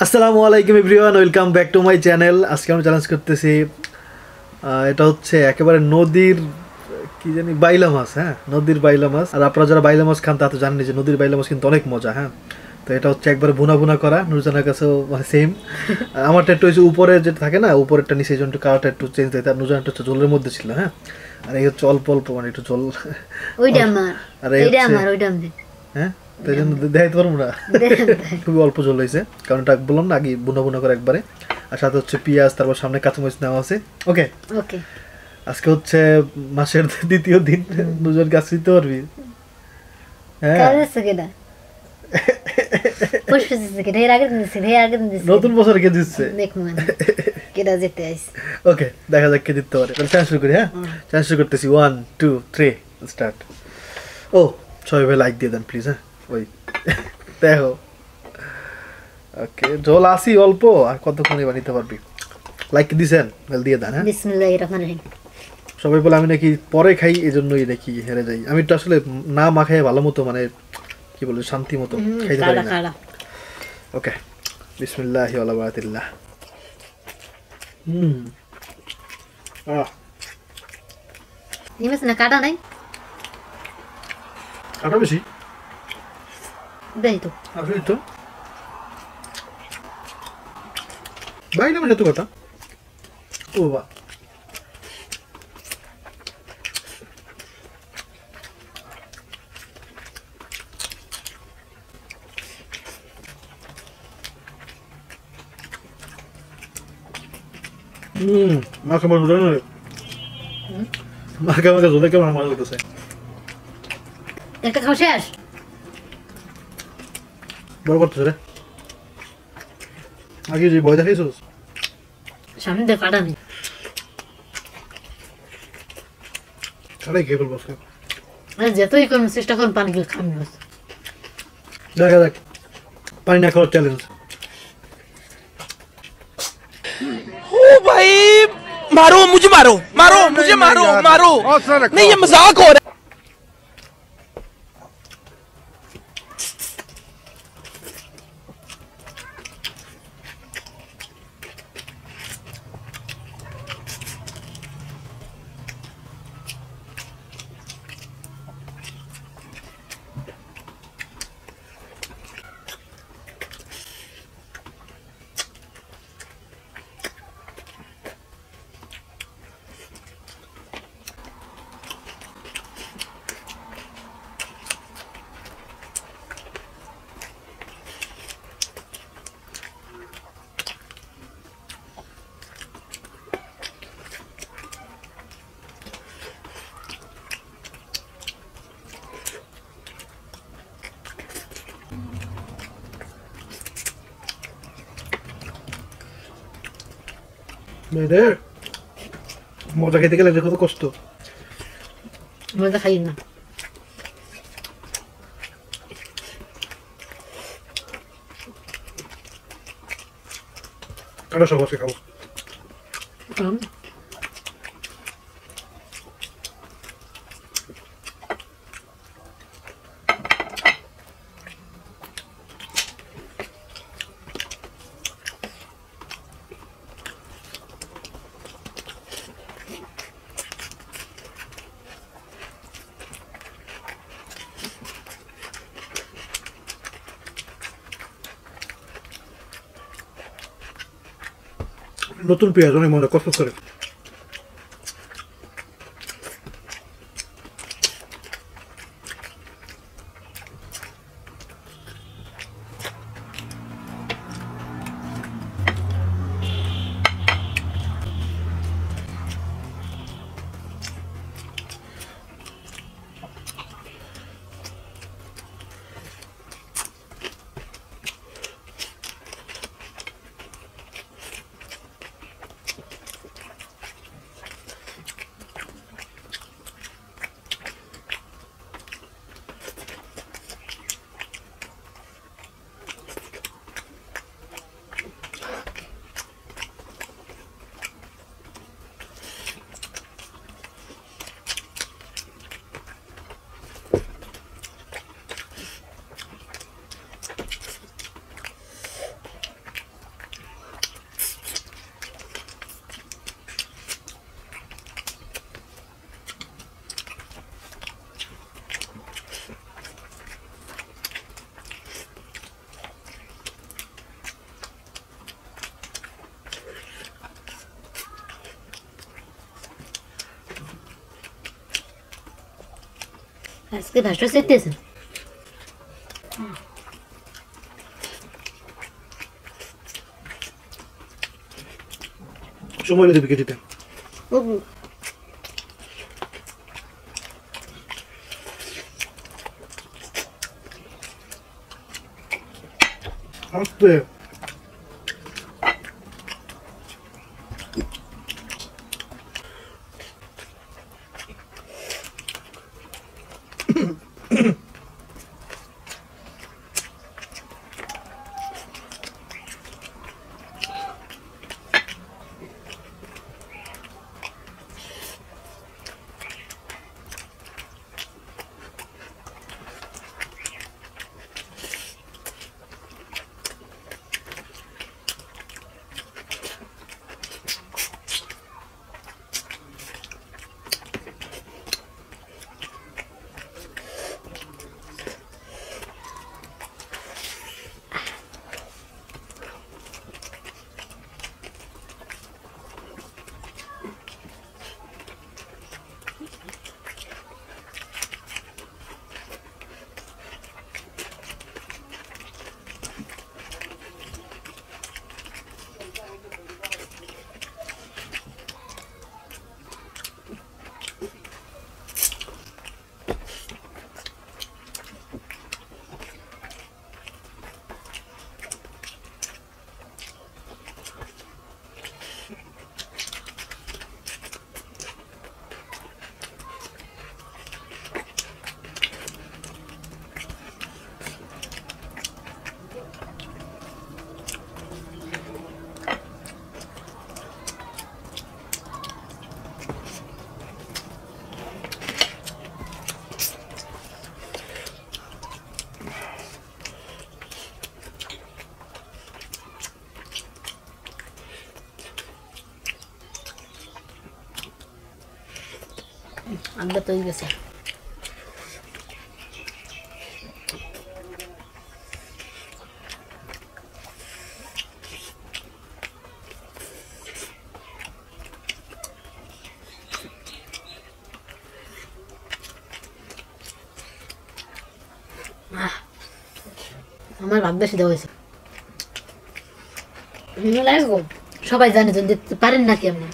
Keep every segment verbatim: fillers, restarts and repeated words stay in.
আসসালামু আলাইকুম everyone, welcome back to my channel. আজকে আমি চ্যালেঞ্জ করতেছি, এটা হচ্ছে একেবারে নদীর কি জানি বাইলা মাছ। হ্যাঁ, নদীর বাইলা মাছ। আর আপনারা যারা বাইলা মাছ খান তা তো জানেন যে নদীর বাইলা মাছ কিন্তু অনেক মজা। হ্যাঁ, তো এটা হচ্ছে একবারে ভুনা ভুনা করা। নুরজানের কাছেও মানে সেম। আমারটা একটু হচ্ছে উপরে যেটা থাকে না, উপরেরটা নিচে জন্য কালারটা একটু চেঞ্জ হয়। তার নুরজানটা হচ্ছে জলের মধ্যে ছিল। হ্যাঁ, আর এই হচ্ছে অল্প অল্প মানে একটু জল। ওইটা আমার, আর এইটা আমার, ওইটা আমি। হ্যাঁ, তাই জন্য দেখাইতে পারবো না, খুবই অল্প জল হয়েছে। কারণ এটা বললাম না আগে বুনা বুনা করে একবারে। আর সাথে হচ্ছে পেঁয়াজ, তারপর সামনে কাঁচামরিচ নেওয়া আছে। ওকে ওকে, আজকে হচ্ছে মাসের দ্বিতীয় দিন। দুজন কাজ দিতে পারবি? হ্যাঁ, নতুন বছর কে দিচ্ছে? ওকে, দেখা যাক কে দিতে পারে। তাহলে চ্যালেঞ্জ শুরু করি। হ্যাঁ, চ্যালেঞ্জ শুরু করতেছি। One two three start. ও সবাই ভাই লাইক দিয়ে দেন প্লিজ। হ্যাঁ, ওই দেখো। ওকে, জল আসি অল্প, আর কতক্ষণ এবার নিতে পারবি? লাইক দিছেন? দিয়ে দেন। হ্যাঁ, বিসমিল্লাহির রহমানির রহিম। সবাই বলে আমি নাকি পরে খাই, এই জন্যই নাকি হেরে যাই। আমি তো আসলে না মাখাই ভালো মতো, মানে কি বলে শান্তি মতো খাইতে পারি না। ওকে, বিসমিল্লাহি ওয়া বারাকাতুল্লাহ। হুম, আহ নিমেছ না কাটা নাই? কাটা বেশি দেই তো। আসলে তো বাইরে মানে তো কাটা। ও বাবা, হুম, মাখা মাখা ধরে মাখা মাখা ধরে কেমন মজা লাগতেছে। একটা খাও শেষ? বড় করতেছে রে। আগে যে ভয় দেখাইছিস সামনে দিয়ে কাটা নেই। ছাড়াই খেয়ে ফেলবো। যতই করুন চেষ্টা করুন পানি গিয়ে খান। দেখা যাক, পানি না খাওয়ার চ্যালেঞ্জ। ओ भाई मारो मुझे, मारो मारो मुझे, मारो मारो। नहीं, ये मजाक हो रहा है। মেয়েদের মজা খেতে গেলে কত কষ্ট। মজা খাই না। কারো সব বসে খাবো। নতুন পেঁয়াজ অনেক মজা, কষ্ট করে। আজকে ভাষা চাইতেছেন সময় দেবে কেটে আস্তে আমরা তো গেছে আমার ভাব বেশি দেওয়া হয়েছে সবাই জানে যদি দেখতে পারেন নাকি আপনি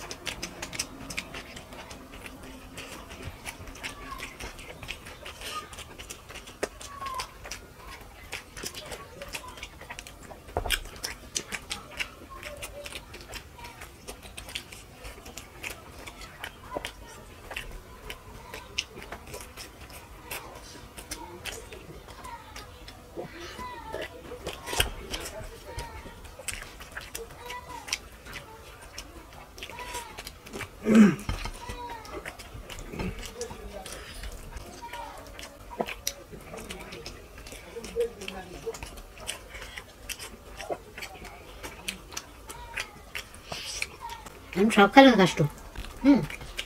আমি সব খাইলাম কাষ্ট হুম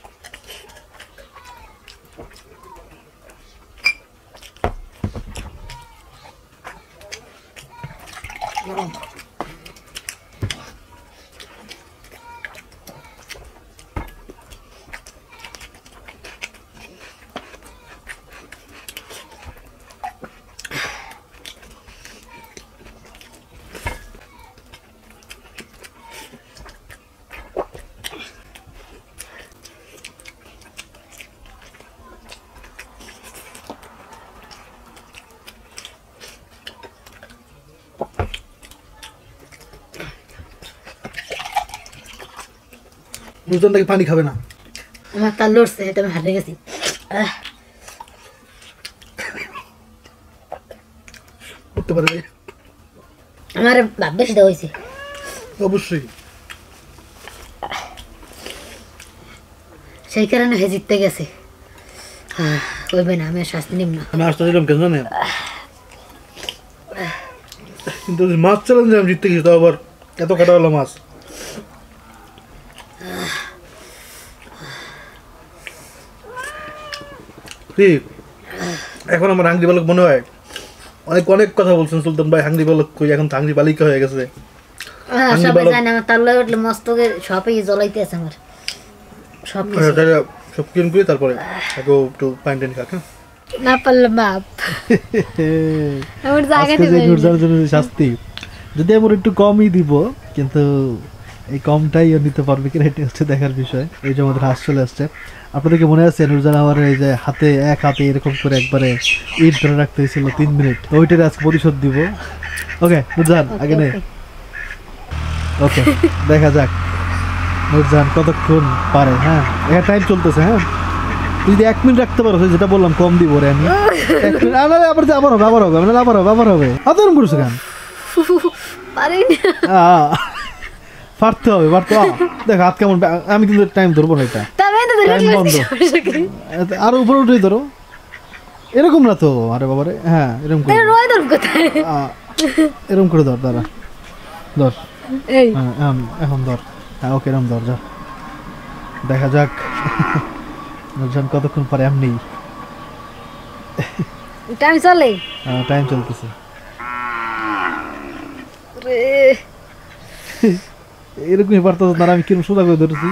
বুঝতাম নাকি পানি খাবে না আমার তার লড়ছে এটা আমি হারিয়ে গেছি করতে পারে আমার ভাব বেশি দেওয়া হয়েছে অবশ্যই সেই কারণে হে জিততে গেছে কইবে না আমি আর শাস্তি নিব না আমি আসতে দিলাম কেন জানেন কিন্তু মাছ চ্যালেঞ্জে আমি জিততে গেছি তাও আবার এত কাটা হলো মাছ ঠিক এখন আমার হাঙ্গরি বালক মনে হয় অনেক অনেক কথা বলছেন সুলতান ভাই হাঙ্গরি বালক কই এখন তো হাঙ্গরি বালিকা হয়ে গেছে সবাই জানে আমার তার লগে উঠলে মস্তকে সবই জ্বলাইতে আছে আমার সব সব ক্লিন করে তারপরে একটু পানি টানি খাক হ্যাঁ না পারলে মাপ আমার জায়গা আজকে যে দিবেন নুরজানের জন্য যে শাস্তি যদি আমরা একটু কমই দিব, কিন্তু এই কমটাই ও নিতে পারবে কিনা এটা হচ্ছে দেখার বিষয়। এই যে আমাদের হাস চলে আসছে, আপনাদেরকে মনে আছে নুরজান আমার এই যে হাতে এক হাতে এরকম করে একবারে ইট ধরে রাখতে হয়েছিল তিন মিনিট, তো ওইটার আজকে প্রতিশোধ দিব। ওকে নুরজান আগে নে। ওকে দেখা যাক নুরজান কতক্ষণ পারে। হ্যাঁ এটা টাইম চলতেছে। হ্যাঁ তুই যদি এক মিনিট রাখতে পারো যেটা বললাম কম দিব রে আমি। এক মিনিট আবার আবার আবার হবে আবার হবে আবার হবে আবার হবে আদর করছো কেন? পারি পারতে হবে পারতে। দেখ হাত কেমন, আমি কিন্তু টাইম ধরবো না, এটা টাইম বন্ধ। আরো উপরে উঠে ধরো, এরকম না তো। আরে বাবারে হ্যাঁ এরকম করে এরকম করে ধর, দাঁড়া ধর। হ্যাঁ এখন ধর। হ্যাঁ ওকে এরকম ধর, যা দেখা যাক নুরজান কতক্ষণ পারে। এমনি টাইম চলে, হ্যাঁ টাইম চলতেছে। এরকমই পারতো না, আমি কিরকম সোজা করে ধরেছি।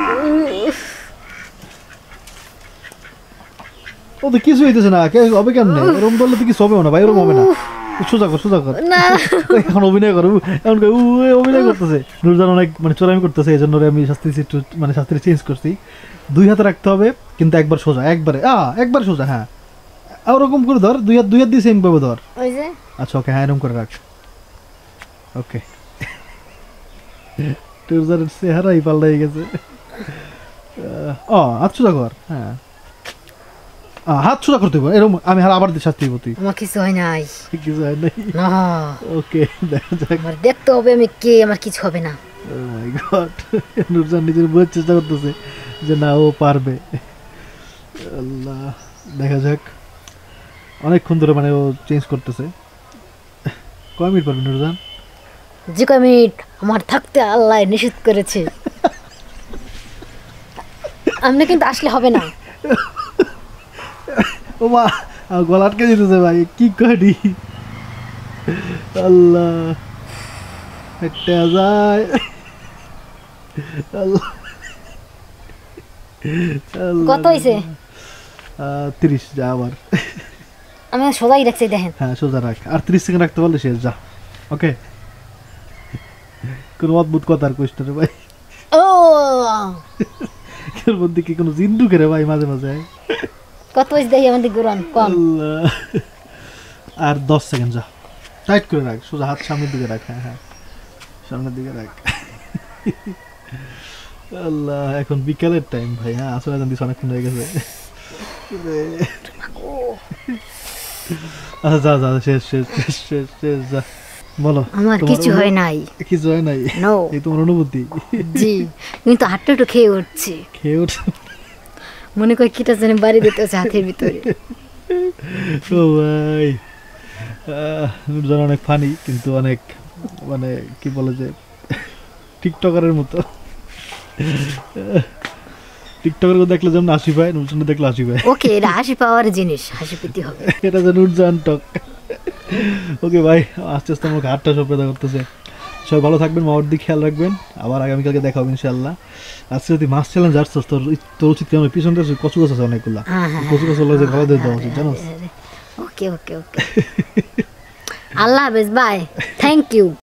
ও তো কিছু হইতেছে না, কে হবে কেমনে? এরকম বললে তো কিছু হবে না ভাই, এরকম হবে না। সোজা কর সোজা কর, এখন অভিনয় করো। এখন অভিনয় করতেছে নুরজান, অনেক মানে চোরামি করতেছে, এই জন্য আমি শাস্তি একটু মানে শাস্তি চেঞ্জ করছি। দুই হাতে রাখতে হবে কিন্তু একবার সোজা, একবারে আ একবার সোজা। হ্যাঁ ওরকম করে ধর, দুই হাত দুই হাত দিয়ে সেম ভাবে ধর। আচ্ছা ওকে হ্যাঁ এরকম করে রাখ। ওকে নুরজানের চেহারাই পাল্টাই গেছে। ও হাত সোজা কর। হ্যাঁ হাত সোজা করতে হবে এরকম। আমি আর আবার শাস্তি দিব। তুই আমার কিছু হয় নাই, কিছু হয় নাই। না ওকে দেখা যাক। আমার দেখতে হবে আমি কে, আমার কিছু হবে না। ও মাই গড নুরজান নিজের বোঝার চেষ্টা করতেছে যে না ও পারবে। আল্লাহ দেখা যাক, অনেকক্ষণ ধরে মানে ও চেঞ্জ করতেছে। কয় মিনিট পারবে নুরজান? যে কয় মিনিট আমার থাকতে আল্লাহ নিষেধ করেছে। আপনি কিন্তু আসলে হবে না। ও মা গলা আটকে যেতেছে ভাই, কি করি। আল্লাহ হেঁটে যায়। কত হয়েছে? তিরিশ। যা আবার আমি সোজাই রাখছি দেখেন। হ্যাঁ সোজা রাখ, আর ত্রিশ সেকেন্ড রাখতে পারলে শেষ। যা ওকে কোনো অদ্ভুত কথা আর কোয়েশ্চন রে ভাই। ও এর মধ্যে কি কোনো জিন্দু করে ভাই মাঝে মাঝে। কত হয়েছে দেখি আমাদের গুরন কম। আর দশ সেকেন্ড। যা টাইট করে রাখ, সোজা হাত সামনের দিকে রাখ। হ্যাঁ হ্যাঁ সামনের দিকে রাখ। আল্লাহ এখন বিকালের টাইম ভাই। হ্যাঁ আসলে জানি অনেকক্ষণ হয়ে গেছে। আচ্ছা যা যা শেষ শেষ শেষ শেষ শেষ যা বলো। আমার কিছু হয় নাই। কিছু হয় নাই? নো। এই তোমার অনুভূতি? জি কিন্তু হাতটা একটু খেয়ে উঠছি। খেয়ে উঠ মনে করি কিটা জানি বাড়ি দিতে হচ্ছে হাতের ভিতরে। ও ভাই নুরজান অনেক ফানি, কিন্তু অনেক মানে কি বলে যে টিকটকারের মতো। টিকটকের দেখলে যেমন হাসি পায়, নুরজান দেখলে হাসি পায়। ওকে এটা হাসি পাওয়ার জিনিস, হাসি পেতে হবে। এটা যে নুরজান টক। ওকে ভাই আস্তে আস্তে আমার ঘাটটা সব ব্যথা করতেছে। সবাই ভালো থাকবেন, মামার দিকে খেয়াল রাখবেন। আবার আগামীকালকে দেখা হবে ইনশাআল্লাহ। আজকে যদি মাছ চ্যালেঞ্জ আসছিস তোর তোর উচিত কেমন পিছনটা কচু গাছ আছে অনেকগুলা, কচু গাছ হলো যে ভালো দিয়ে দেওয়া উচিত জানোস। ওকে ওকে ওকে আল্লাহ হাফেজ, বাই, থ্যাংক ইউ।